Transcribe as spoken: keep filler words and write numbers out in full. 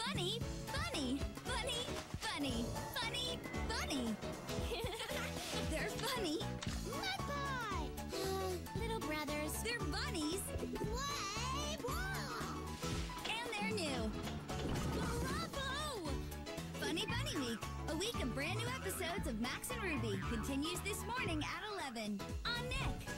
Funny, funny, funny, funny, funny, funny. They're funny. Magpie! Little brothers. They're bunnies. Way whoa! And they're new. Bravo! Funny Bunny Week, a week of brand new episodes of Max and Ruby, continues this morning at eleven on Nick.